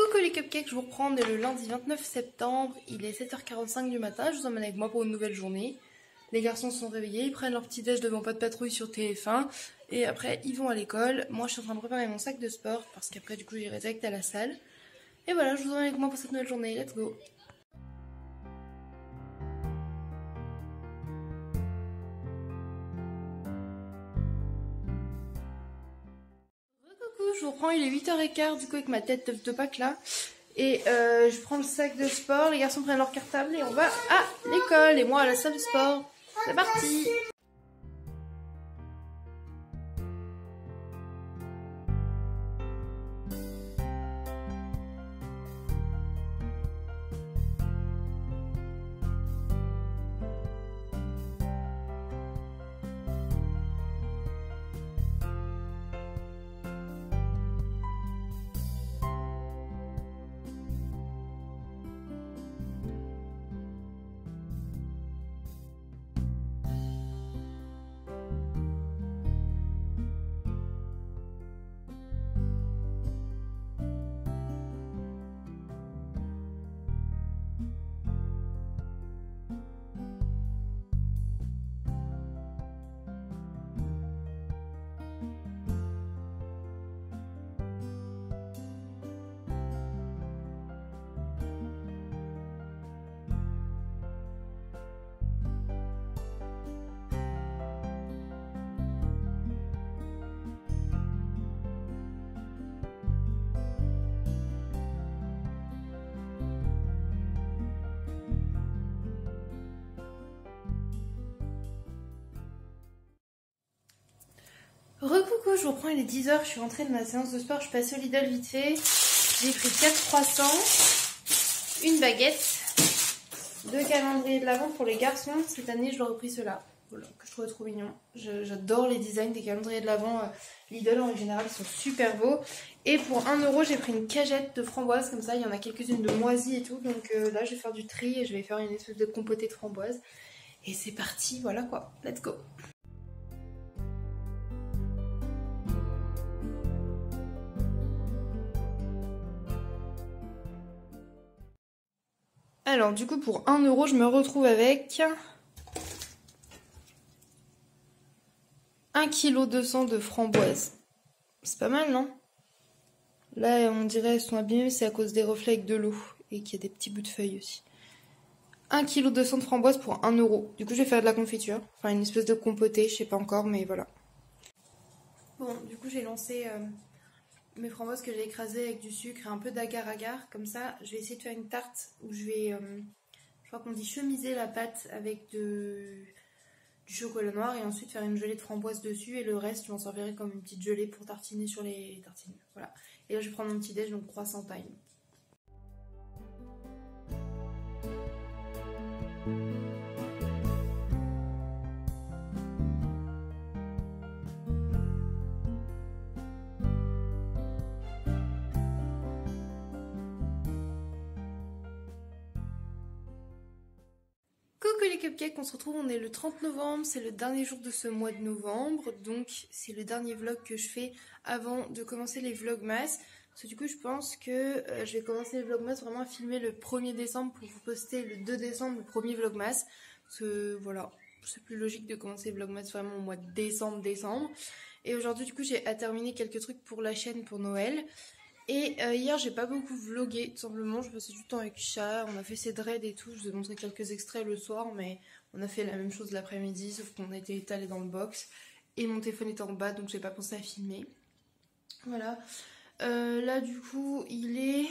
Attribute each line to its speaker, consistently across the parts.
Speaker 1: Coucou les cupcakes, je vous reprends, on est le lundi 29 septembre, il est 7h45 du matin, je vous emmène avec moi pour une nouvelle journée. Les garçons sont réveillés, ils prennent leur petit déj devant Pas de Patrouille sur TF1 et après ils vont à l'école. Moi je suis en train de préparer mon sac de sport parce qu'après du coup j'irai direct à la salle. Et voilà, je vous emmène avec moi pour cette nouvelle journée, let's go. Coucou, je vous reprends, il est 8h15 du coup avec ma tête de Pâques là. Et je prends le sac de sport, les garçons prennent leur cartable et on va à l'école et moi à la salle de sport. C'est parti! Recoucou, je vous reprends, il est 10h, je suis rentrée de ma séance de sport, je suis passée au Lidl vite fait. J'ai pris 4 croissants, une baguette, 2 calendriers de l'Avent pour les garçons. Cette année, je leur ai pris ceux-là, voilà, que je trouvais trop mignon. J'adore les designs des calendriers de l'Avent Lidl en général, ils sont super beaux. Et pour 1€, j'ai pris une cagette de framboises, comme ça, il y en a quelques-unes de moisies et tout. Donc là, je vais faire du tri et je vais faire une espèce de compotée de framboises. Et c'est parti, voilà quoi, let's go! Alors du coup pour 1€, je me retrouve avec 1,2 kg de framboises. C'est pas mal, non? Là on dirait elles sont abîmées, c'est à cause des reflets avec de l'eau et qu'il y a des petits bouts de feuilles aussi. 1,2 kg de framboises pour 1€. Du coup je vais faire de la confiture, enfin une espèce de compotée, je sais pas encore mais voilà. Bon du coup j'ai lancé mes framboises que j'ai écrasées avec du sucre et un peu d'agar-agar. Comme ça, je vais essayer de faire une tarte où je vais, je crois qu'on dit chemiser la pâte avec du chocolat noir et ensuite faire une gelée de framboise dessus et le reste, je m'en servirai comme une petite gelée pour tartiner sur les tartines. Voilà. Et là, je vais prendre mon petit déj, donc croissant time. Coucou les cupcakes, on se retrouve, on est le 30 novembre, c'est le dernier jour de ce mois de novembre, donc c'est le dernier vlog que je fais avant de commencer les vlogmas. Parce que du coup je pense que je vais commencer les vlogmas vraiment à filmer le 1er décembre pour vous poster le 2 décembre le premier vlogmas. Parce que voilà, c'est plus logique de commencer les vlogmas vraiment au mois de décembre. Et aujourd'hui du coup j'ai à terminer quelques trucs pour la chaîne pour Noël. Et hier j'ai pas beaucoup vlogué, tout simplement, je passais du temps avec Chat, on a fait ses dreads et tout, je vous ai montré quelques extraits le soir, mais on a fait la même chose l'après-midi, sauf qu'on était étalés dans le box, et mon téléphone était en bas, donc j'ai pas pensé à filmer. Voilà, là du coup il est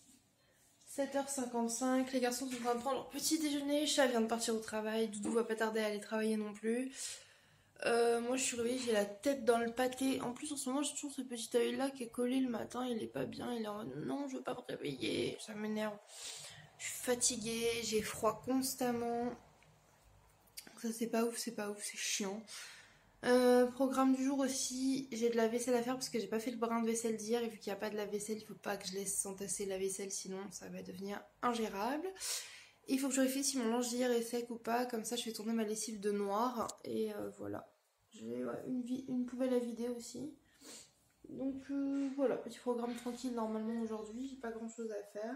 Speaker 1: 7h55, les garçons sont en train de prendre leur petit déjeuner, Chat vient de partir au travail, Doudou va pas tarder à aller travailler non plus. Moi je suis réveillée, j'ai la tête dans le pâté. En plus en ce moment j'ai toujours ce petit œil là qui est collé le matin, il est pas bien, il est en mode non je veux pas me réveiller, ça m'énerve. Je suis fatiguée, j'ai froid constamment. Ça c'est pas ouf, c'est chiant. Programme du jour aussi, j'ai de la vaisselle à faire parce que j'ai pas fait le brin de vaisselle d'hier et vu qu'il n'y a pas de la vaisselle, il faut pas que je laisse s'entasser la vaisselle sinon ça va devenir ingérable. Il faut que je réfléchisse si mon linge d'hier est sec ou pas, comme ça je vais tourner ma lessive de noir et voilà. J'ai une poubelle à vider aussi. Donc voilà, petit programme tranquille normalement aujourd'hui, j'ai pas grand chose à faire.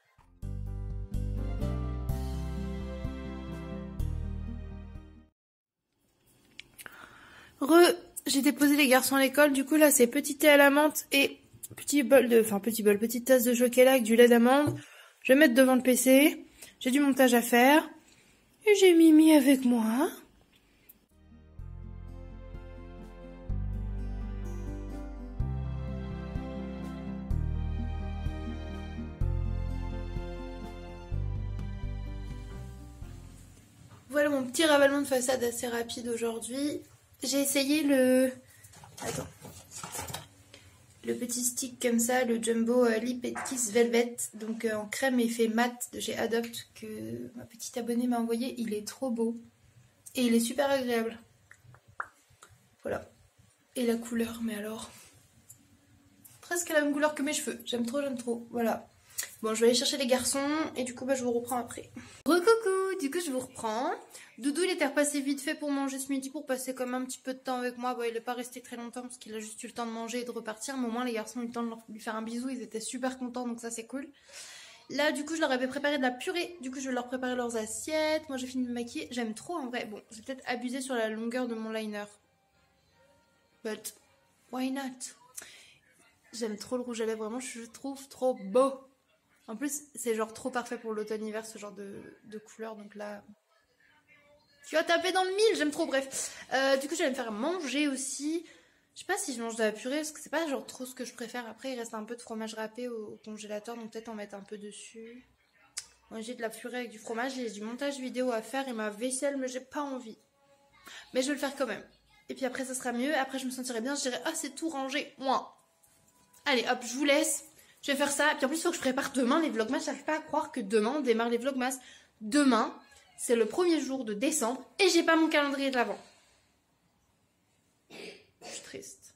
Speaker 1: J'ai déposé les garçons à l'école, du coup là c'est petit thé à la menthe et petite tasse de chocolat avec du lait d'amande. Je vais mettre devant le PC, j'ai du montage à faire et j'ai Mimi avec moi. Voilà mon petit ravalement de façade assez rapide aujourd'hui. J'ai essayé le petit stick comme ça, le Jumbo Lip Kiss Velvet, donc en crème effet mat de chez Adopt que ma petite abonnée m'a envoyé. Il est trop beau et il est super agréable. Voilà. Et la couleur, mais alors presque la même couleur que mes cheveux. J'aime trop, voilà. Bon, je vais aller chercher les garçons et du coup, je vous reprends après. Recoucou, du coup, je vous reprends. Doudou, il était repassé vite fait pour manger ce midi, pour passer comme un petit peu de temps avec moi. Bon, il n'est pas resté très longtemps parce qu'il a juste eu le temps de manger et de repartir. Mais au moins, les garçons ont eu le temps de lui faire un bisou. Ils étaient super contents, donc ça, c'est cool. Là, du coup, je leur avais préparé de la purée. Du coup, je vais leur préparer leurs assiettes. Moi, j'ai fini de me maquiller. J'aime trop, en vrai. Bon, j'ai peut-être abusé sur la longueur de mon liner. But, why not? J'aime trop le rouge à lèvres. Vraiment, je le trouve trop beau. En plus, c'est genre trop parfait pour l'automne-hiver, ce genre de couleur. Donc là, tu as tapé dans le mille, j'aime trop, bref. Du coup, je vais me faire manger aussi. Je sais pas si je mange de la purée, parce que c'est pas genre trop ce que je préfère. Après, il reste un peu de fromage râpé au congélateur, donc peut-être en mettre un peu dessus. Moi, j'ai de la purée avec du fromage, j'ai du montage vidéo à faire et ma vaisselle, mais j'ai pas envie. Mais je vais le faire quand même. Et puis après, ça sera mieux. Après, je me sentirai bien, je dirais, ah, c'est tout rangé, moi. Allez, hop, je vous laisse. Je vais faire ça. Puis en plus, il faut que je prépare demain les vlogmas. J'arrive pas à croire que demain, on démarre les vlogmas. Demain, c'est le premier jour de décembre et j'ai pas mon calendrier de l'avant. Je suis triste.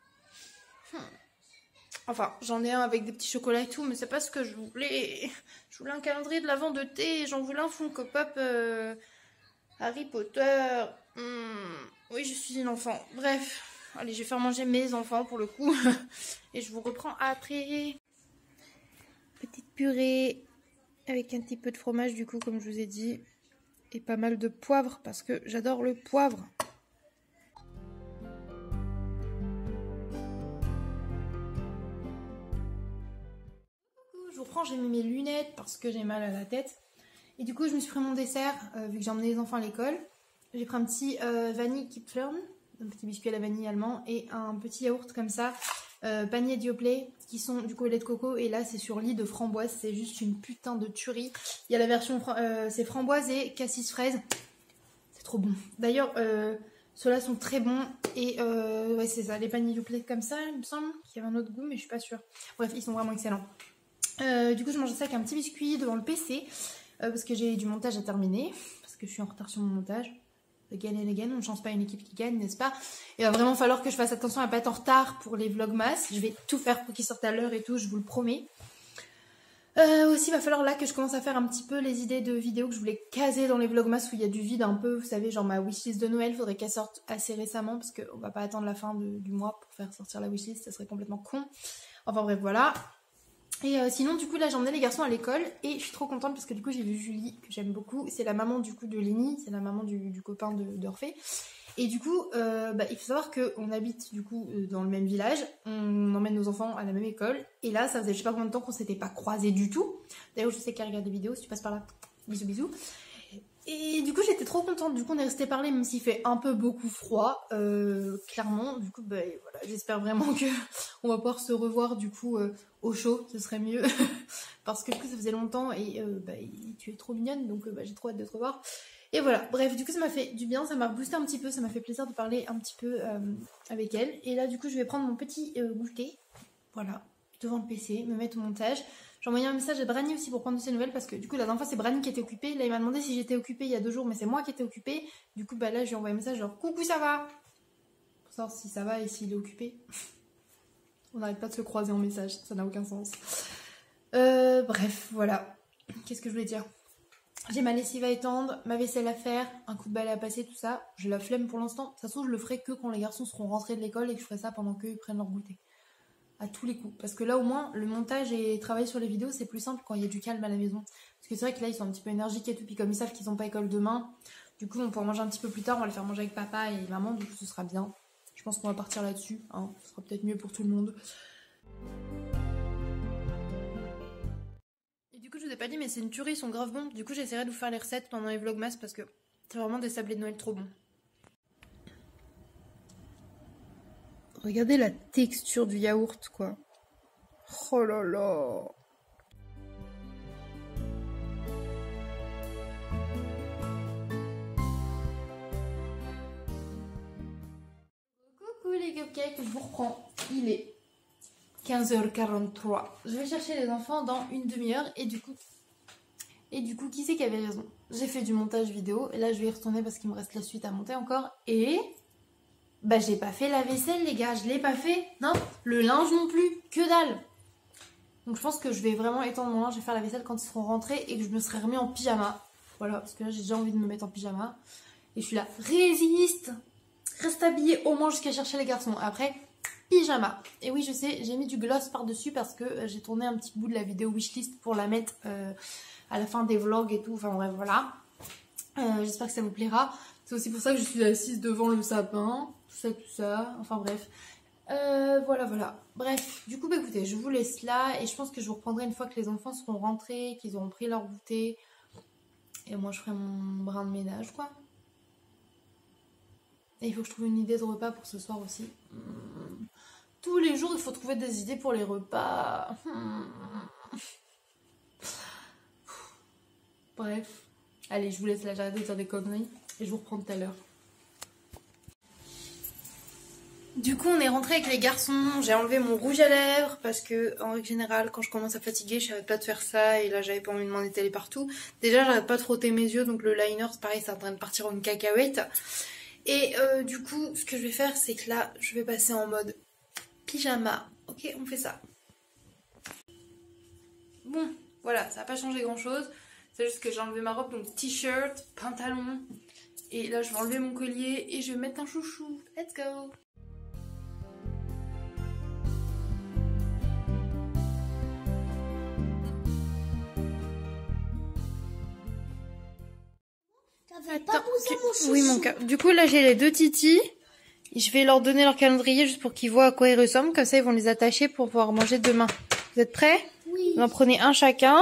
Speaker 1: Enfin, j'en ai un avec des petits chocolats et tout, mais c'est pas ce que je voulais. Je voulais un calendrier de l'avant de thé et j'en voulais un Funko Pop Harry Potter. Oui, je suis une enfant. Bref, allez, je vais faire manger mes enfants pour le coup. Et je vous reprends après. Petite purée avec un petit peu de fromage du coup, comme je vous ai dit. Et pas mal de poivre parce que j'adore le poivre. Je vous reprends, j'ai mis mes lunettes parce que j'ai mal à la tête. Et du coup, je me suis pris mon dessert, vu que j'ai emmené les enfants à l'école. J'ai pris un petit vanille Kipflern, un petit biscuit à la vanille allemand, et un petit yaourt comme ça, panier Dioplay, qui sont du coup au lait de coco. Et là, c'est sur lit de framboise, c'est juste une putain de tuerie. Il y a la version, c'est framboise et cassis fraise. C'est trop bon. D'ailleurs, ceux-là sont très bons. Et ouais, c'est ça, les paniers Dioplay comme ça, il me semble qu'il y avait un autre goût, mais je suis pas sûre. Bref, ils sont vraiment excellents. Du coup, je mange ça avec un petit biscuit devant le PC. Parce que j'ai du montage à terminer, parce que je suis en retard sur mon montage. Again and again, on ne change pas une équipe qui gagne, n'est-ce pas? Il va vraiment falloir que je fasse attention à ne pas être en retard pour les vlogmas. Je vais tout faire pour qu'ils sortent à l'heure et tout, je vous le promets. Aussi, il va falloir là que je commence à faire un petit peu les idées de vidéos que je voulais caser dans les vlogmas où il y a du vide un peu. Vous savez, genre ma wishlist de Noël, il faudrait qu'elle sorte assez récemment parce qu'on va pas attendre la fin du mois pour faire sortir la wishlist, ça serait complètement con. Enfin bref, voilà. Et sinon, du coup, là, j'ai emmené les garçons à l'école et je suis trop contente parce que du coup, j'ai vu Julie, que j'aime beaucoup. C'est la maman du coup de Lénie, c'est la maman du copain d'Orphée. Et du coup, il faut savoir qu'on habite du coup dans le même village, on emmène nos enfants à la même école. Et là, ça faisait je sais pas combien de temps qu'on s'était pas croisés du tout. D'ailleurs, je sais qu'elle regarde des vidéos, si tu passes par là, bisous bisous. Et du coup, j'étais trop contente. Du coup, on est resté parler, même s'il fait un peu beaucoup froid, clairement. Du coup, voilà, j'espère vraiment que on va pouvoir se revoir du coup au chaud, ce serait mieux. Parce que du coup, ça faisait longtemps et tu es trop mignonne, donc j'ai trop hâte de te revoir. Et voilà, bref, du coup, ça m'a fait du bien, ça m'a boosté un petit peu, ça m'a fait plaisir de parler un petit peu avec elle. Et là, du coup, je vais prendre mon petit goûter, voilà, devant le PC, me mettre au montage. J'ai envoyé un message à Brani aussi pour prendre de ses nouvelles parce que du coup la dernière fois c'est Brani qui était occupée. Là il m'a demandé si j'étais occupée il y a 2 jours mais c'est moi qui étais occupée. Du coup là je lui ai envoyé un message genre coucou ça va, pour savoir si ça va et s'il est occupé. On n'arrête pas de se croiser en message, ça n'a aucun sens. Bref voilà, qu'est-ce que je voulais dire? J'ai ma lessive à étendre, ma vaisselle à faire, un coup de balai à passer, tout ça. J'ai la flemme pour l'instant, de toute façon je le ferai que quand les garçons seront rentrés de l'école et que je ferai ça pendant qu'eux prennent leur goûter. à tous les coups. Parce que là au moins le montage et travailler sur les vidéos c'est plus simple quand il y a du calme à la maison. Parce que c'est vrai que là ils sont un petit peu énergiques et tout, puis comme ils savent qu'ils n'ont pas école demain, du coup on pourra manger un petit peu plus tard, on va le faire manger avec papa et maman, du coup ce sera bien. Je pense qu'on va partir là-dessus, hein. Ce sera peut-être mieux pour tout le monde. Et du coup je vous ai pas dit mais c'est une tuerie, ils sont grave bons. Du coup j'essaierai de vous faire les recettes pendant les vlogmas parce que c'est vraiment des sablés de Noël trop bons. Regardez la texture du yaourt quoi. Oh là là. Coucou les cupcakes, je vous reprends. Il est 15h43. Je vais chercher les enfants dans une demi-heure et du coup, qui c'est qui avait raison? J'ai fait du montage vidéo et là je vais y retourner parce qu'il me reste la suite à monter encore et bah j'ai pas fait la vaisselle les gars, je l'ai pas fait. Non, le linge non plus, que dalle. Donc je pense que je vais vraiment étendre mon linge, je vais faire la vaisselle quand ils seront rentrés et que je me serai remis en pyjama. Voilà, parce que là j'ai déjà envie de me mettre en pyjama. Et je suis là, résiste, reste habillée au moins jusqu'à chercher les garçons. Après, pyjama. Et oui je sais, j'ai mis du gloss par dessus parce que j'ai tourné un petit bout de la vidéo wishlist pour la mettre à la fin des vlogs et tout. Enfin bref voilà. J'espère que ça vous plaira. C'est aussi pour ça que je suis assise devant le sapin. Tout ça. Enfin bref. Voilà. Bref, du coup, bah, écoutez, je vous laisse là. Et je pense que je vous reprendrai une fois que les enfants seront rentrés, qu'ils auront pris leur goûter. Et moi, je ferai mon brin de ménage, quoi. Et il faut que je trouve une idée de repas pour ce soir aussi. Tous les jours, il faut trouver des idées pour les repas. Bref. Allez, je vous laisse là, j'arrête de dire des conneries. Et je vous reprends tout à l'heure. Du coup on est rentré avec les garçons, j'ai enlevé mon rouge à lèvres parce que en règle générale quand je commence à fatiguer je savais pas de faire ça et là j'avais pas envie de m'en étaler partout. Déjà j'arrête pas de frotter mes yeux donc le liner c'est pareil, c'est en train de partir en une cacahuète. Et du coup ce que je vais faire c'est que là je vais passer en mode pyjama. Ok, on fait ça. Bon voilà, ça n'a pas changé grand chose, c'est juste que j'ai enlevé ma robe, donc t-shirt, pantalon et là je vais enlever mon collier et je vais mettre un chouchou. Let's go. Attends, oui mon cas. Du coup là j'ai les deux titis. Je vais leur donner leur calendrier juste pour qu'ils voient à quoi ils ressemblent. Comme ça ils vont les attacher pour pouvoir manger demain. Vous êtes prêts? Oui. Vous en prenez un chacun.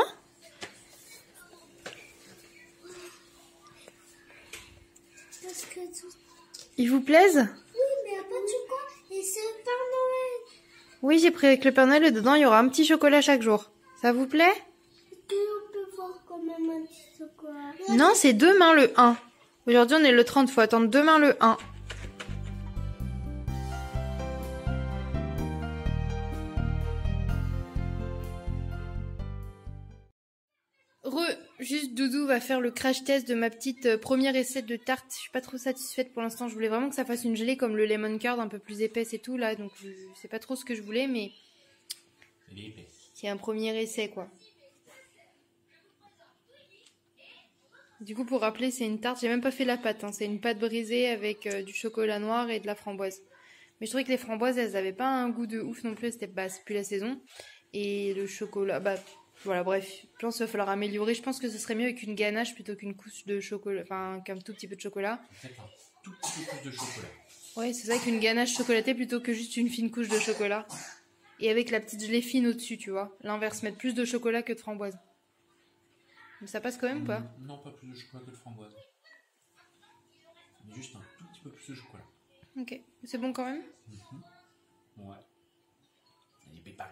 Speaker 1: Ils vous plaisent?
Speaker 2: Oui, mais il n'y a pas de chocolat et c'est le Père Noël.
Speaker 1: Oui, j'ai pris avec le Père Noël et dedans il y aura un petit chocolat chaque jour. Ça vous plaît?
Speaker 2: Est-ce qu'on peut voir quand même un petit chocolat?
Speaker 1: Non, c'est demain le 1. Aujourd'hui on est le 30, faut attendre demain le 1. Juste Doudou va faire le crash test de ma petite première essai de tarte. Je suis pas trop satisfaite pour l'instant. Je voulais vraiment que ça fasse une gelée comme le lemon curd, un peu plus épaisse et tout là. Donc je sais pas trop ce que je voulais, mais c'est un premier essai quoi. Du coup pour rappeler c'est une tarte, j'ai même pas fait la pâte. Hein. C'est une pâte brisée avec du chocolat noir et de la framboise. Mais je trouvais que les framboises elles avaient pas un goût de ouf non plus. C'était c'est plus la saison. Et le chocolat, bah voilà, bref, je pense qu'il va falloir améliorer. Je pense que ce serait mieux avec une ganache plutôt qu'une couche de chocolat, enfin qu'un tout petit peu de chocolat.
Speaker 3: Peut-être un tout petit peu de chocolat.
Speaker 1: Ouais, c'est ça, qu'une ganache chocolatée plutôt que juste une fine couche de chocolat. Et avec la petite gelée fine au-dessus, tu vois. L'inverse, mettre plus de chocolat que de framboise. Mais ça passe quand même ou pas?
Speaker 3: Non, pas plus de chocolat que de framboise. Mais juste un tout petit peu plus de chocolat.
Speaker 1: Ok, c'est bon quand même?
Speaker 3: Ouais. Il est pépin.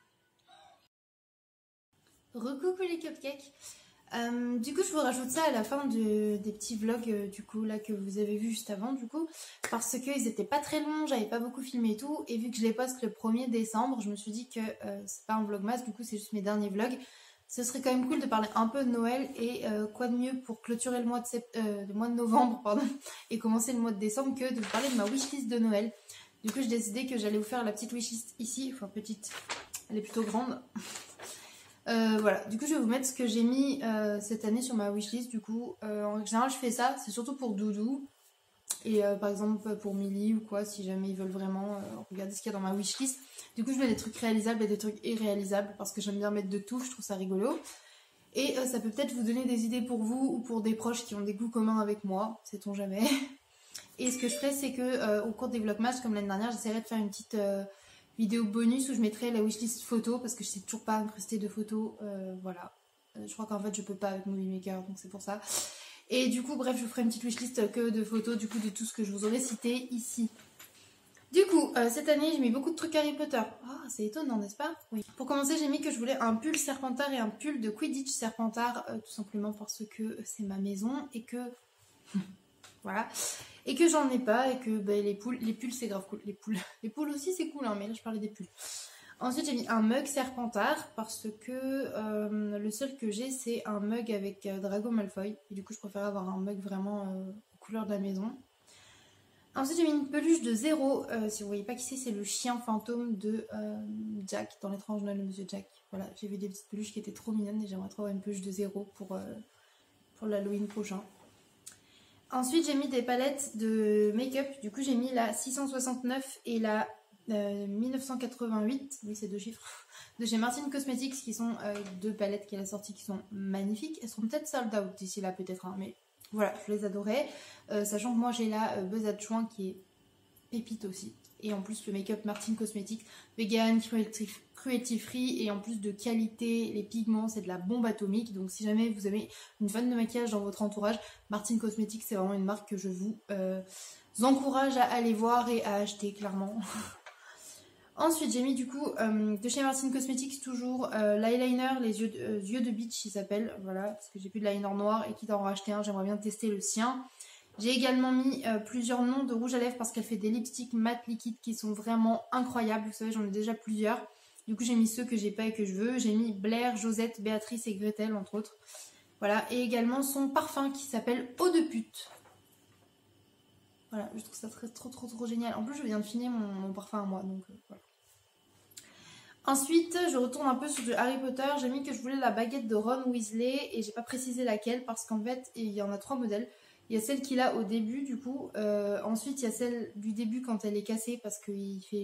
Speaker 1: Recoucou les cupcakes. Du coup je vous rajoute ça à la fin des petits vlogs du coup là que vous avez vu juste avant du coup parce qu'ils étaient pas très longs, j'avais pas beaucoup filmé et tout et vu que je les poste le 1er décembre je me suis dit que c'est pas un vlogmas, du coup c'est juste mes derniers vlogs. Ce serait quand même cool de parler un peu de Noël et quoi de mieux pour clôturer le mois de novembre pardon, et commencer le mois de décembre que de vous parler de ma wishlist de Noël. Du coup j'ai décidé que j'allais vous faire la petite wishlist ici, enfin petite, elle est plutôt grande. Voilà, du coup je vais vous mettre ce que j'ai mis cette année sur ma wishlist. Du coup en général je fais ça, c'est surtout pour Doudou Et par exemple pour Milly ou quoi, si jamais ils veulent vraiment regarder ce qu'il y a dans ma wishlist. Du coup je mets des trucs réalisables et des trucs irréalisables parce que j'aime bien mettre de tout, je trouve ça rigolo. Et ça peut peut-être vous donner des idées pour vous ou pour des proches qui ont des goûts communs avec moi, sait-on jamais. Et ce que je ferai, c'est que au cours des vlogmas, comme l'année dernière, j'essaierai de faire une petite vidéo bonus où je mettrai la wishlist photo parce que je sais toujours pas incruster de photos, voilà. Je crois qu'en fait je peux pas avec Movie Maker, donc c'est pour ça. Et du coup, bref, je vous ferai une petite wishlist que de photos du coup de tout ce que je vous aurais cité ici. Du coup, cette année, j'ai mis beaucoup de trucs Harry Potter. Ah, c'est étonnant, n'est-ce pas? Oui. Pour commencer, j'ai mis que je voulais un pull Serpentard et un pull de Quidditch Serpentard, tout simplement parce que c'est ma maison et que... voilà. Et que j'en ai pas et que les pulls c'est grave cool. Les poules aussi c'est cool, hein, mais là je parlais des pulls. Ensuite, j'ai mis un mug Serpentard parce que le seul que j'ai, c'est un mug avec Drago Malfoy. Et du coup, je préfère avoir un mug vraiment aux couleurs de la maison. Ensuite, j'ai mis une peluche de Zéro. Si vous voyez pas qui c'est le chien fantôme de Jack, dans l'étrange Noël de Monsieur Jack. Voilà, j'ai vu des petites peluches qui étaient trop mignonnes et j'aimerais trop avoir une peluche de Zéro pour l'Halloween prochain. Ensuite, j'ai mis des palettes de make-up. Du coup, j'ai mis la 669 et la 1988, oui c'est 2 chiffres, de chez Martin Cosmetics qui sont 2 palettes qu'elle a sorties qui sont magnifiques. Elles seront peut-être sold out d'ici là peut-être, hein, mais voilà, je les adorais. Sachant que moi j'ai la Buzz at Chouin qui est pépite aussi. Et en plus le make-up Martin Cosmetics, vegan, cruelty free et en plus de qualité, les pigments c'est de la bombe atomique. Donc si jamais vous avez une fan de maquillage dans votre entourage, Martin Cosmetics c'est vraiment une marque que je vous encourage à aller voir et à acheter clairement. Ensuite, j'ai mis du coup de chez Martin Cosmetics toujours l'eyeliner, les yeux de Beach, il s'appelle, voilà, parce que j'ai plus de l'eyeliner noir et quitte à en racheter un, j'aimerais bien tester le sien. J'ai également mis plusieurs noms de rouge à lèvres parce qu'elle fait des lipsticks mat liquides qui sont vraiment incroyables, vous savez, j'en ai déjà plusieurs. Du coup, j'ai mis ceux que j'ai pas et que je veux. J'ai mis Blair, Josette, Béatrice et Gretel, entre autres. Voilà, et également son parfum qui s'appelle Eau de pute. Voilà, je trouve ça trop génial. En plus, je viens de finir mon parfum à moi, donc voilà. Ensuite, je retourne un peu sur du Harry Potter. J'ai mis que je voulais la baguette de Ron Weasley et j'ai pas précisé laquelle parce qu'en fait, il y en a 3 modèles. Il y a celle qu'il a au début du coup. Ensuite, il y a celle du début quand elle est cassée parce qu'il fait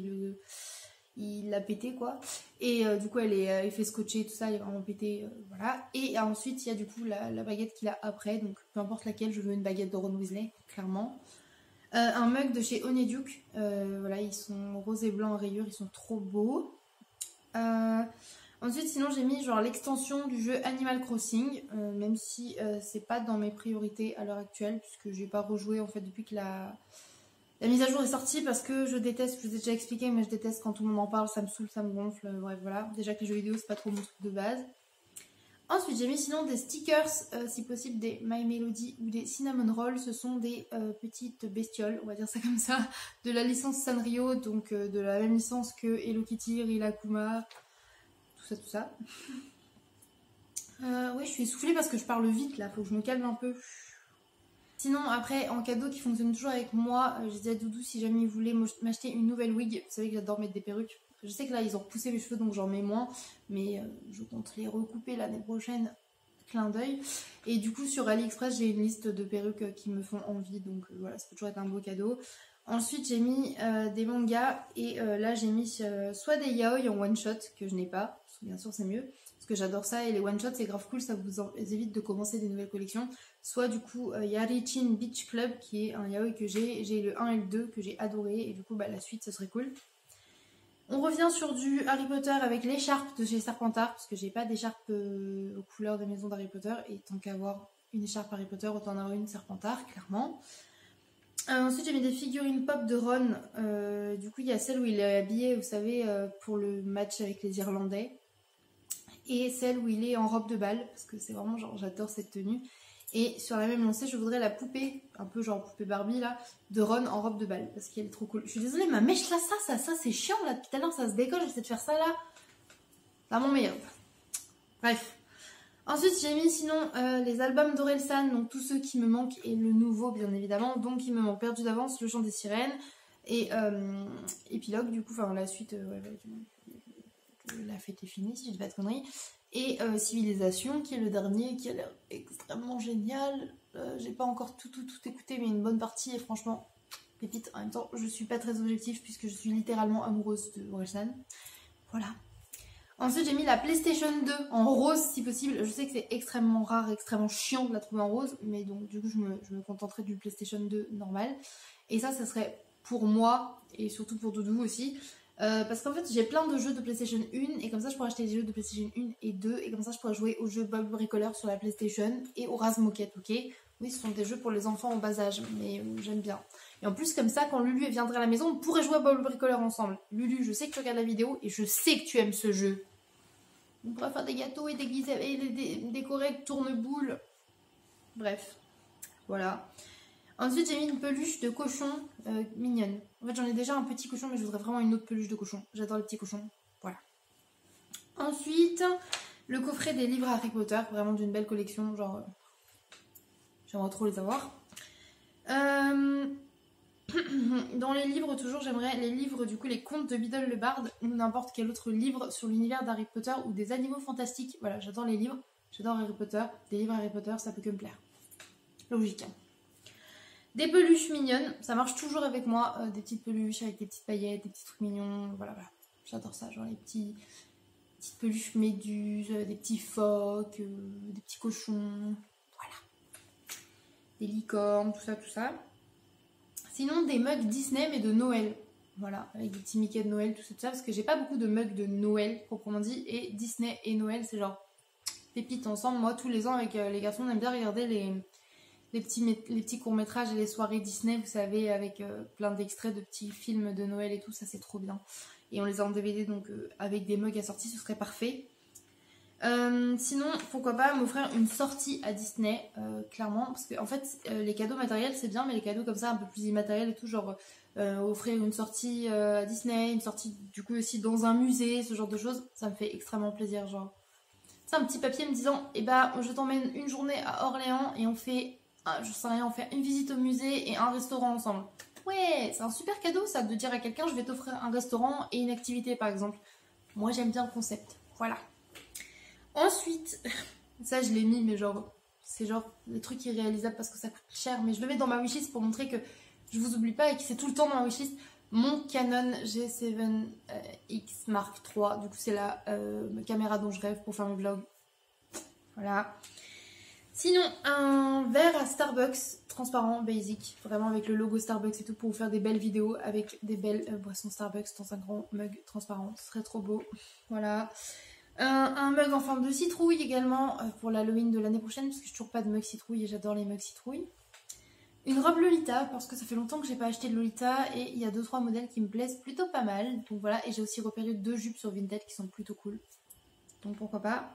Speaker 1: il l'a pété quoi. Et du coup, il fait scotcher tout ça, il est vraiment pété, voilà. Et ensuite, il y a du coup la baguette qu'il a après. Donc, peu importe laquelle, je veux une baguette de Ron Weasley, clairement. Un mug de chez Honeyduke. Voilà, ils sont rose et blanc en rayures, ils sont trop beaux. Ensuite, sinon, j'ai mis genre l'extension du jeu Animal Crossing, même si c'est pas dans mes priorités à l'heure actuelle, puisque j'ai pas rejoué en fait depuis que la mise à jour est sortie, parce que je déteste, je vous ai déjà expliqué, mais je déteste quand tout le monde en parle, ça me saoule, ça me gonfle, bref voilà. Déjà que les jeux vidéo c'est pas trop mon truc de base. Ensuite, j'ai mis sinon des stickers, si possible des My Melody ou des Cinnamon Roll. Ce sont des petites bestioles, on va dire ça comme ça, de la licence Sanrio, donc de la même licence que Hello Kitty, Rilakkuma, tout ça. Oui, je suis essoufflée parce que je parle vite là, faut que je me calme un peu. Sinon, après, en cadeau qui fonctionne toujours avec moi, j'ai dit à Doudou si jamais il voulait m'acheter une nouvelle wig. Vous savez que j'adore mettre des perruques. Je sais que là, ils ont repoussé mes cheveux, donc j'en mets moins. Mais je compte les recouper l'année prochaine. Clin d'œil. Et du coup, sur AliExpress, j'ai une liste de perruques qui me font envie. Donc voilà, ça peut toujours être un beau cadeau. Ensuite, j'ai mis des mangas. Et là, j'ai mis soit des yaoi en one-shot, que je n'ai pas. Parce que bien sûr, c'est mieux. Parce que j'adore ça. Et les one-shots, c'est grave cool. Ça vous évite de commencer des nouvelles collections. Soit du coup, Yarichin Beach Club, qui est un yaoi que j'ai. J'ai le 1 et le 2 que j'ai adoré. Et du coup, la suite, ça serait cool. On revient sur du Harry Potter avec l'écharpe de chez Serpentard, parce que j'ai pas d'écharpe aux couleurs des maisons d'Harry Potter, et tant qu'avoir une écharpe Harry Potter, autant en avoir une Serpentard, clairement. Ensuite, j'ai mis des figurines pop de Ron. Du coup, il y a celle où il est habillé, vous savez, pour le match avec les Irlandais, et celle où il est en robe de bal, parce que c'est vraiment genre, j'adore cette tenue. Et sur la même lancée, je voudrais la poupée, un peu genre poupée Barbie là, de Ron en robe de bal, parce qu'elle est trop cool. Je suis désolée, ma mèche là, ça c'est chiant là, depuis tout à l'heure ça se décolle, j'essaie de faire ça là. C'est mon meilleur. Bref. Ensuite, j'ai mis sinon les albums d'Orelsan, donc tous ceux qui me manquent, et le nouveau bien évidemment, donc il me manque Perdu d'avance, Le Chant des Sirènes, et Épilogue du coup, enfin la suite, la fête est finie si je dis pas de conneries. Et Civilisation qui est le dernier qui a l'air extrêmement génial. J'ai pas encore tout écouté, mais une bonne partie, et franchement, pépite. En même temps, je suis pas très objective puisque je suis littéralement amoureuse de Orelsan. Voilà. Ensuite, j'ai mis la PlayStation 2 en rose si possible. Je sais que c'est extrêmement rare, extrêmement chiant de la trouver en rose, mais donc du coup, je me contenterai du PlayStation 2 normal. Et ça serait pour moi et surtout pour Doudou aussi. Parce qu'en fait, j'ai plein de jeux de PlayStation 1 et comme ça, je pourrais acheter des jeux de PlayStation 1 et 2 et comme ça, je pourrais jouer aux jeux Bob Bricoleur sur la PlayStation et au Razmoket, ok? Oui, ce sont des jeux pour les enfants au bas âge, mais j'aime bien. Et en plus, comme ça, quand Lulu viendrait à la maison, on pourrait jouer à Bob Bricoleur ensemble. Lulu, je sais que tu regardes la vidéo et je sais que tu aimes ce jeu. On pourrait faire des gâteaux et décorer avec tourne-boule. Bref, voilà. Ensuite, j'ai mis une peluche de cochon mignonne. En fait, j'en ai déjà un petit cochon, mais je voudrais vraiment une autre peluche de cochon. J'adore les petits cochons. Voilà. Ensuite, le coffret des livres Harry Potter, vraiment d'une belle collection. Genre, j'aimerais trop les avoir. Dans les livres, toujours, j'aimerais les livres, du coup, les contes de Biddle le Barde ou n'importe quel autre livre sur l'univers d'Harry Potter ou des animaux fantastiques. Voilà, j'adore les livres. J'adore Harry Potter. Des livres Harry Potter, ça peut que me plaire. Logique. Des peluches mignonnes, ça marche toujours avec moi, des petites peluches avec des petites paillettes, des petits trucs mignons, voilà. J'adore ça, genre les petites peluches méduses, des petits phoques, des petits cochons, voilà. Des licornes, tout ça. Sinon, des mugs Disney mais de Noël, voilà, avec des petits Mickey de Noël, tout ça, parce que j'ai pas beaucoup de mugs de Noël, proprement dit, et Disney et Noël, c'est genre pépite ensemble. Moi, tous les ans, avec les garçons, on aime bien regarder les petits courts-métrages et les soirées Disney, vous savez, avec plein d'extraits de petits films de Noël et tout, ça c'est trop bien. Et on les a en DVD, donc avec des mugs assortis, ce serait parfait. Sinon, pourquoi pas m'offrir une sortie à Disney, clairement, parce que en fait, les cadeaux matériels c'est bien, mais les cadeaux comme ça, un peu plus immatériels et tout, genre offrir une sortie à Disney, une sortie du coup aussi dans un musée, ce genre de choses, ça me fait extrêmement plaisir, genre. C'est un petit papier me disant, eh ben, je t'emmène une journée à Orléans et on fait... je sais rien, on fait une visite au musée et un restaurant ensemble. Ouais, c'est un super cadeau ça, de dire à quelqu'un je vais t'offrir un restaurant et une activité par exemple. Moi j'aime bien le concept, voilà. Ensuite, ça je l'ai mis mais genre, c'est genre des trucs irréalisables parce que ça coûte cher, mais je le mets dans ma wishlist pour montrer que je vous oublie pas et que c'est tout le temps dans ma wishlist. Mon Canon G7X Mark III, du coup c'est la caméra dont je rêve pour faire mes vlogs. Voilà. Sinon, un verre à Starbucks, transparent, basic, vraiment avec le logo Starbucks et tout, pour vous faire des belles vidéos avec des belles boissons Starbucks dans un grand mug transparent, ce serait trop beau. Voilà. Un mug en forme de citrouille également pour l'Halloween de l'année prochaine, parce que je n'ai toujours pas de mug citrouille et j'adore les mugs citrouilles. Une robe Lolita, parce que ça fait longtemps que j'ai pas acheté de Lolita et il y a 2-3 modèles qui me plaisent plutôt pas mal. Donc voilà, et j'ai aussi repéré 2 jupes sur Vinted qui sont plutôt cool. Donc pourquoi pas.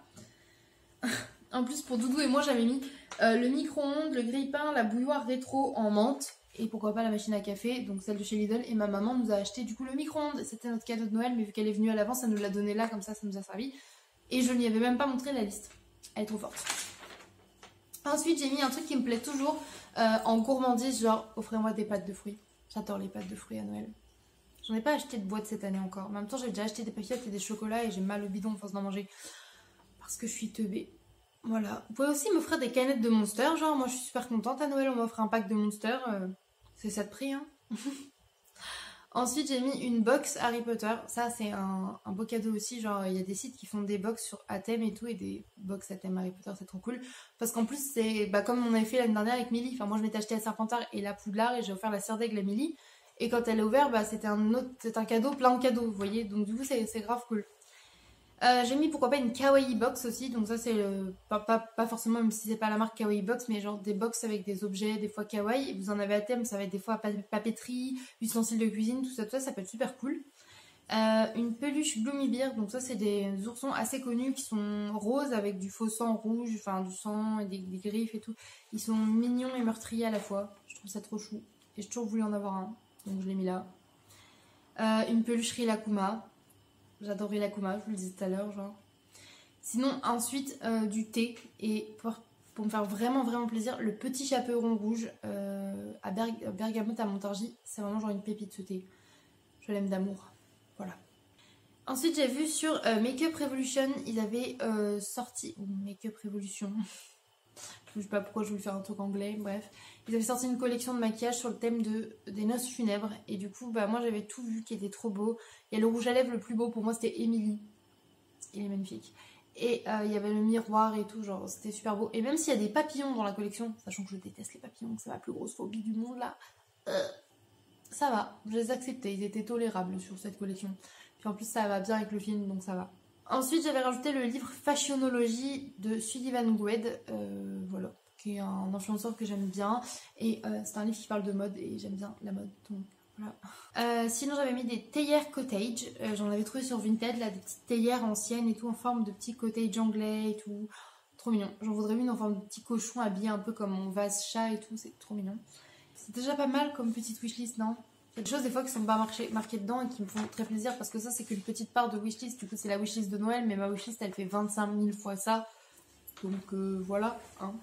Speaker 1: En plus, pour Doudou et moi, j'avais mis le micro-ondes, le grille-pain, la bouilloire rétro en menthe. Et pourquoi pas la machine à café, donc celle de chez Lidl. Et ma maman nous a acheté du coup le micro-ondes. C'était notre cadeau de Noël, mais vu qu'elle est venue à l'avance, elle nous l'a donné là, comme ça nous a servi. Et je n'y avais même pas montré la liste. Elle est trop forte. Ensuite, j'ai mis un truc qui me plaît toujours en gourmandise, genre offrez-moi des pâtes de fruits. J'adore les pâtes de fruits à Noël. J'en ai pas acheté de boîte cette année encore. En même temps, j'ai déjà acheté des papillettes et des chocolats et j'ai mal au bidon en force d'en manger. Parce que je suis teubée. Voilà. Vous pouvez aussi m'offrir des canettes de Monster. Genre, moi je suis super contente. À Noël, on m'offre un pack de Monster. C'est ça de prix, hein. Ensuite, j'ai mis une box Harry Potter. Ça, c'est un beau cadeau aussi. Genre, il y a des sites qui font des box à thème et tout. Et des box à thème Harry Potter, c'est trop cool. Parce qu'en plus, c'est comme on avait fait l'année dernière avec Millie. Enfin, moi, je m'étais acheté la Serpentard et la Poudlard. Et j'ai offert la Serre d'Aigle à Millie. Et quand elle est ouverte, c'était un cadeau, plein de cadeaux, vous voyez. Donc, du coup, c'est grave cool. J'ai mis pourquoi pas une kawaii box aussi, donc ça c'est pas forcément, même si c'est pas la marque kawaii box, mais genre des box avec des objets des fois kawaii, vous en avez à thème, ça va être des fois papeterie, ustensiles de cuisine, tout ça, ça peut être super cool. Une peluche Bloomy Beard, donc ça c'est des oursons assez connus qui sont roses avec du faux sang rouge, enfin du sang et des griffes et tout. Ils sont mignons et meurtriers à la fois, je trouve ça trop chou, et j'ai toujours voulu en avoir un, donc je l'ai mis là. Une peluche Rilakkuma. J'adore Rilakkuma, je vous le disais tout à l'heure, genre. Sinon, ensuite, du thé. Et pour me faire vraiment, vraiment plaisir, le petit chaperon rouge à bergamote à Montargis. C'est vraiment genre une pépite ce thé. Je l'aime d'amour. Voilà. Ensuite, j'ai vu sur Make Up Revolution, ils avaient sorti... Make Up Revolution. Je sais pas pourquoi je voulais faire un truc anglais, bref. Ils avaient sorti une collection de maquillage sur le thème des noces funèbres. Et du coup, bah moi j'avais tout vu qui était trop beau. Il y a le rouge à lèvres le plus beau pour moi, c'était Emily. Il est magnifique. Et il y avait le miroir et tout, genre c'était super beau. Et même s'il y a des papillons dans la collection, sachant que je déteste les papillons, que c'est ma plus grosse phobie du monde là, ça va, je les acceptais, ils étaient tolérables sur cette collection. Puis en plus ça va bien avec le film, donc ça va. Ensuite j'avais rajouté le livre Fashionologie de Sullivan Goued, voilà, qui est un influenceur que j'aime bien. Et c'est un livre qui parle de mode et j'aime bien la mode, donc voilà. Sinon j'avais mis des théières cottage, j'en avais trouvé sur Vinted, là, des petites théières anciennes et tout, en forme de petits cottage anglais et tout. Trop mignon. J'en voudrais une en forme de petit cochon habillé un peu comme mon vase chat et tout, c'est trop mignon. C'est déjà pas mal comme petite wishlist, non? Il y a des choses des fois qui sont pas marquées dedans et qui me font très plaisir parce que ça c'est qu'une petite part de wishlist. Du coup c'est la wishlist de Noël, mais ma wishlist elle fait 25 000 fois ça. Donc voilà, hein.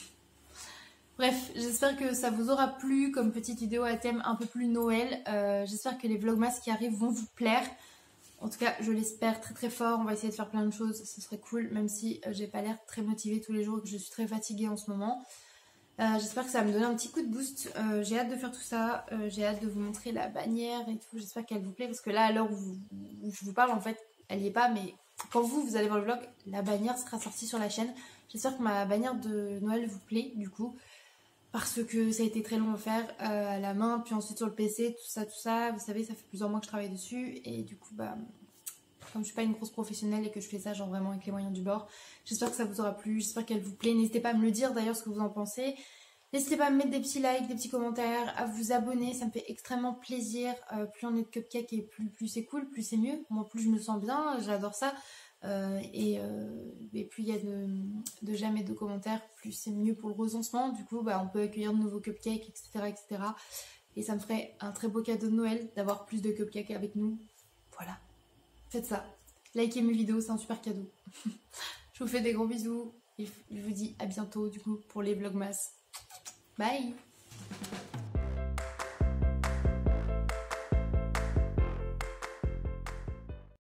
Speaker 1: Bref, j'espère que ça vous aura plu comme petite vidéo à thème un peu plus Noël. J'espère que les vlogmas qui arrivent vont vous plaire. En tout cas, je l'espère très très fort. On va essayer de faire plein de choses, ce serait cool, même si j'ai pas l'air très motivée tous les jours et que je suis très fatiguée en ce moment. J'espère que ça va me donner un petit coup de boost. J'ai hâte de faire tout ça. J'ai hâte de vous montrer la bannière et tout. J'espère qu'elle vous plaît parce que là, à l'heure où je vous parle, en fait, elle y est pas. Mais quand vous allez voir le vlog, la bannière sera sortie sur la chaîne. J'espère que ma bannière de Noël vous plaît du coup. Parce que ça a été très long à faire à la main, puis ensuite sur le PC, tout ça. Vous savez, ça fait plusieurs mois que je travaille dessus. Et du coup, bah, comme je suis pas une grosse professionnelle et que je fais ça genre vraiment avec les moyens du bord, j'espère que ça vous aura plu, j'espère qu'elle vous plaît. N'hésitez pas à me le dire d'ailleurs ce que vous en pensez. N'hésitez pas à me mettre des petits likes, des petits commentaires, à vous abonner, ça me fait extrêmement plaisir. Plus on est de cupcakes et plus c'est cool, plus c'est mieux. Moi plus je me sens bien, j'adore ça. Et plus il y a de j'aime et de commentaires, plus c'est mieux pour le recensement. Du coup bah, on peut accueillir de nouveaux cupcakes, etc. Et ça me ferait un très beau cadeau de Noël d'avoir plus de cupcakes avec nous. Voilà, faites ça. Likez mes vidéos, c'est un super cadeau. Je vous fais des gros bisous et je vous dis à bientôt du coup pour les vlogmas. Bye.